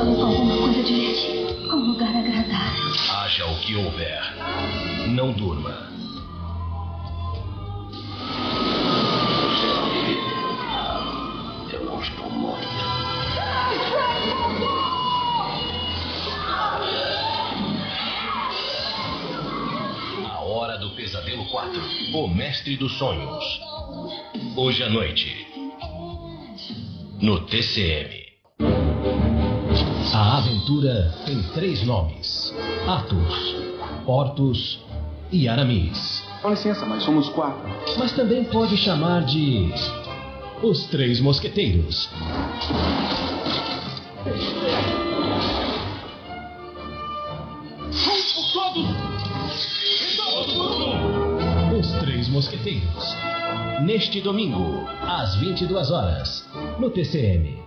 Sonho com alguma coisa divertida. Um lugar agradável. Haja o que houver, não durma. Eu não estou morto. A Hora do Pesadelo 4, o Mestre dos Sonhos. Hoje à noite, no TCM. A aventura tem 3 nomes: Athos, Porthos e Aramis. Com licença, mas somos 4. Mas também pode chamar de Os Três Mosqueteiros. Os Três Mosqueteiros. Neste domingo, às 22 horas, no TCM.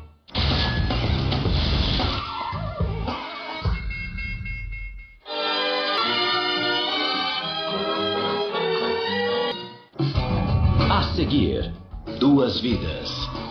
A seguir, 2 vidas.